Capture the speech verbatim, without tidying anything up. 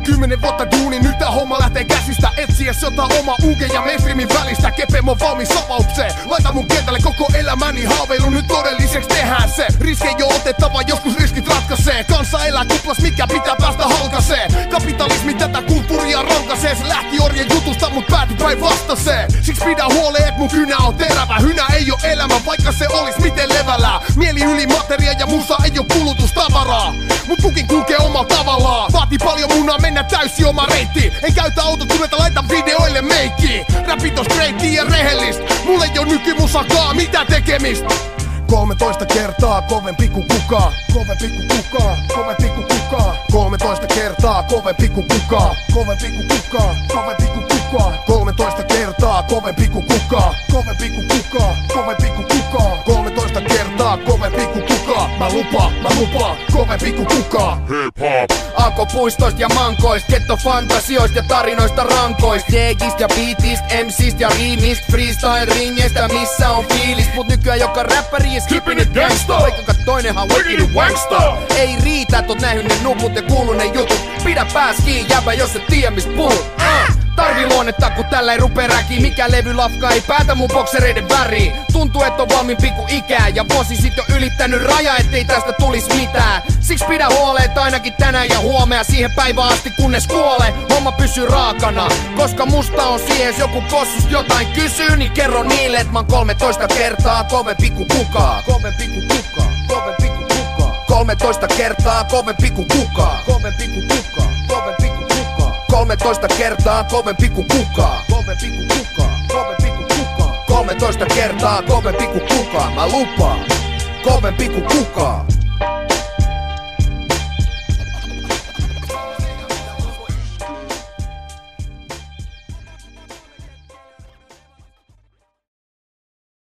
Kymmenen vuotta duuni, nyt tää homma lähtee käsistä. Etsiä jotain oma unke ja mainstreamin välistä. Kepemo valmis avaukseen. Laita mun kentälle koko elämäni haaveilu, nyt todelliseksi tehdään se. Riskejä jo otettava, joskus riskit ratkaisee. Kansa elää kuplas, mikä pitää päästä halkaseen. Kapitalismi tätä kulttuuria rankasee. Se lähti orjen jutusta, mut päätyi päin vastaseen. Siksi pidä huoleen, et mun kynä on terävä. Hynä ei oo elämä, vaikka se olis miten levällään. Mieli yli materia ja musa ei oo kulutustavaraa. Mut kukin kulkee omalla tavallaan. Vaati paljon munaa mennä täysin oma reitti. En käytä autotunetta, laita videoille meikkiin. Räpit on straighti ja rehellist. Mulle ei oo nykymusakaan mitä tekemistä. Kolmetoista kertaa kovempi kuin kukaan. Kovempi kuin kukaan, kovempi kuin kukaan. Kolmetoista kertaa kovempi kuin kukaan. Kovempi kuin kukaan, kovempi kuin kukaan. Kolmetoista kertaa kovempi kuin kukaan. Kovempi kuin kukaan, kovempi kuin kukaan. Kolmetoista kertaa kovempi kuin kukaan. Mä lupaan, mä lupaan, kovempi kuin kukaan. Hip-hop. Alkopuistoista ja mankoista, gettofantasioista ja tarinoista rankoista. Jeegistä ja beatistä, M C:stä ja riimistä, freestyle ringeistä, missä on fiilis. Mut nykyään joka räppäri is keeping it gangsta. Vaikka toinenhan wicked wanksta. Ei riitä, et oot nähnyt ne nuput ja kuullut ne jutut. Pidä pääs kiinni jäbä, jos et tiedä mist puhut. uh. Tarvii luonnetta, kun tällä ei rupee räkiin. Mikä levylafka ei päätä mun boksereiden väriin. Tuntuu, et on valmiin pikku ikää. Ja vuosi sit jo ylittänyt raja, ettei tästä tulis mitään. Siksi pidä huoleen, ainakin tänään ja huomenna. Siihen päivään asti kunnes kuolee, homma pysyy raakana. Koska musta on siihen, jos joku kossusta jotain kysyy, niin kerro niille, et mä oon kolmetoista kertaa kovempi kuin kukaan. Kovempi kuin kukaan, kovempi kuin kukaan. Kolmetoista kertaa kovempi kuin kukaan. Kovempi kuin kukaan, kovempi kuin kukaan. Kolmetoista kertaa kovempi kuin kukaan. Kovempi kuin kukaan, kovempi kuin kukaan. Kolmetoista kertaa kovempi kuin kukaan. Mä lupaan, kovempi kuin kukaan.